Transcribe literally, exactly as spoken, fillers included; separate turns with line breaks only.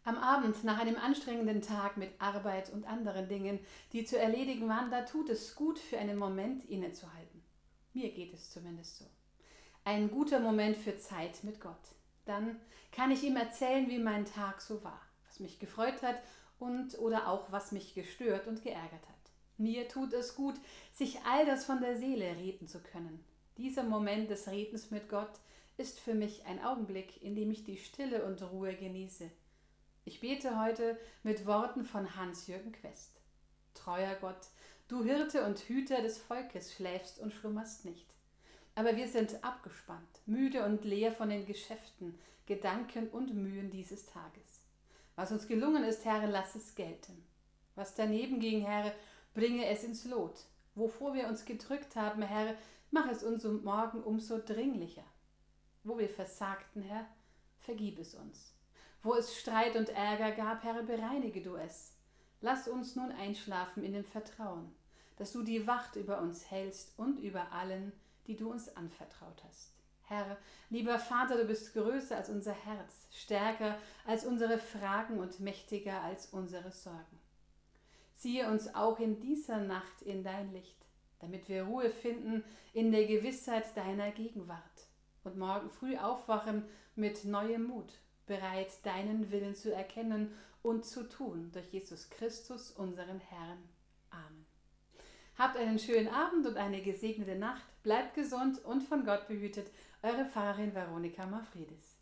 Am Abend nach einem anstrengenden Tag mit Arbeit und anderen Dingen, die zu erledigen waren, da tut es gut, für einen Moment innezuhalten. Mir geht es zumindest so. Ein guter Moment für Zeit mit Gott. Dann kann ich ihm erzählen, wie mein Tag so war, was mich gefreut hat und oder auch was mich gestört und geärgert hat. Mir tut es gut, sich all das von der Seele reden zu können. Dieser Moment des Redens mit Gott ist für mich ein Augenblick, in dem ich die Stille und Ruhe genieße. Ich bete heute mit Worten von Hans-Jürgen Quest. Treuer Gott, du Hirte und Hüter des Volkes, schläfst und schlummerst nicht. Aber wir sind abgespannt, müde und leer von den Geschäften, Gedanken und Mühen dieses Tages. Was uns gelungen ist, Herr, lass es gelten. Was daneben ging, Herr, bringe es ins Lot. Wovor wir uns gedrückt haben, Herr, mach es uns morgen umso dringlicher. Wo wir versagten, Herr, vergib es uns. Wo es Streit und Ärger gab, Herr, bereinige du es. Lass uns nun einschlafen in dem Vertrauen, dass du die Wacht über uns hältst und über allen, die du uns anvertraut hast. Herr, lieber Vater, du bist größer als unser Herz, stärker als unsere Fragen und mächtiger als unsere Sorgen. Ziehe uns auch in dieser Nacht in dein Licht, damit wir Ruhe finden in der Gewissheit deiner Gegenwart und morgen früh aufwachen mit neuem Mut, bereit, deinen Willen zu erkennen und zu tun, durch Jesus Christus, unseren Herrn. Amen. Habt einen schönen Abend und eine gesegnete Nacht, bleibt gesund und von Gott behütet, eure Pfarrerin Veronika Mafridis.